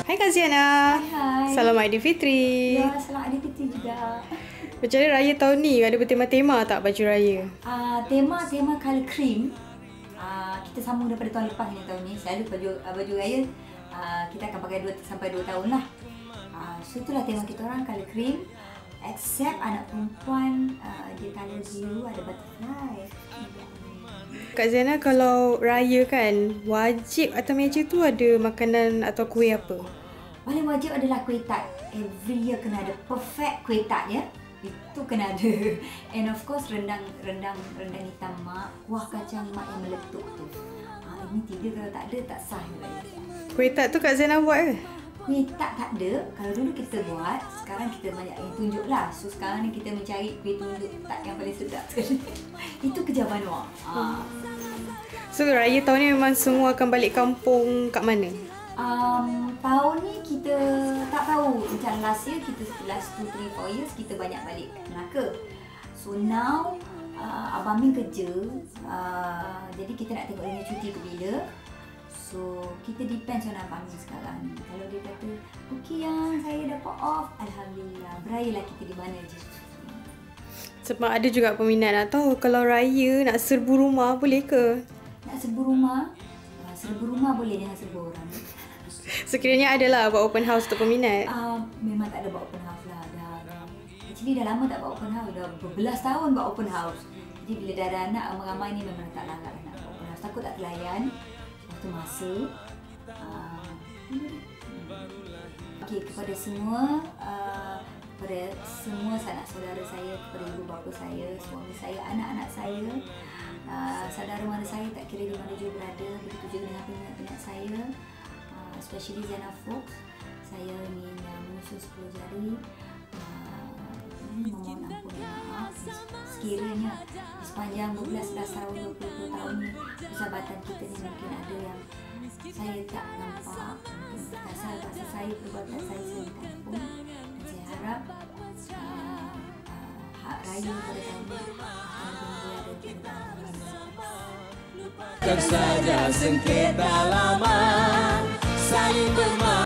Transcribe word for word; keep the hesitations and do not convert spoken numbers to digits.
Hai Kak Ziana. Hai. Selamat Aidilfitri. Ya, selamat Aidilfitri juga. Macam mana raya tahun ni? Ada bertema-tema tak baju raya? Uh, tema-tema colour cream. Uh, kita sambung daripada tahun lepas ni tahun ni. Selalu baju uh, baju raya uh, kita akan pakai dua sampai dua tahun lah. Uh, so itulah tema kita orang, colour cream. Except anak perempuan uh, dia colour biru, ada butterfly. Kak Ziana, kalau raya kan, wajib atas meja tu ada makanan atau kuih apa? Paling wajib adalah kuih tart. Every year kena ada perfect kuih tart ya. Itu kena ada. And of course rendang rendang rendang hitam mak, kuah kacang mak yang meletup tu. Ha, ini tiga kalau tak ada tak sah raya. Kuih tart tu Kak Ziana buat ke? Kuih tart tak ada. Kalau dulu kita buat, sekarang kita banyak yang tunjuk lah. So sekarang ni kita mencari kuih tunjuk tart yang paling sedap sekali. Itu kerja Banua. Ha. So raya tahun ni memang semua akan balik kampung kat mana? Um, tahun ni kita tak tahu. Macam last year, kita last two, three, four years kita banyak balik Melaka. So now, uh, Abang Min kerja. Uh, jadi kita nak tengok dia cuti ke bila. So kita depends on Abang Min sekarang. Kalau dia kata, okey yang saya dapat off, Alhamdulillah. Berayalah kita di mana je. Sebab ada juga peminat nak tahu kalau raya nak serbu rumah boleh ke? Nak serbu rumah? Uh, serbu rumah boleh, jangan serbu orang. Sekiranya adalah buat open house untuk peminat. Uh, memang tak ada buat open house lah. Dah, dah. Actually dah lama tak buat open house. Dah berbelas tahun buat open house. Jadi bila dah ada anak ramai-ramai ni memang tak larat nak buat open house. Takut tak terlayan. Waktu masa. Uh, okay, kepada semua, uh, kepada semua sanak saudara saya, kepada ibu bapa saya, suami saya, anak-anak saya, uh, saudara mara saya tak kira di mana dia berada, begitu juga dengan peminat-peminat saya. Especially Ziana Fox, saya ingin uh, menyusun sepuluh jari uh, memohon ampun maaf sekiranya di sepanjang dua belas tahun, dua puluh tahun ni persahabatan kita ni mungkin ada yang saya tak nampak, mungkin kasar bahasa saya, perbuatan saya, saya minta ampun. Dan saya harap uh, uh, hak raya pada tahun ni akan lebih mulia daripada tahun-tahun Kan saja sengketa lama saling bermain.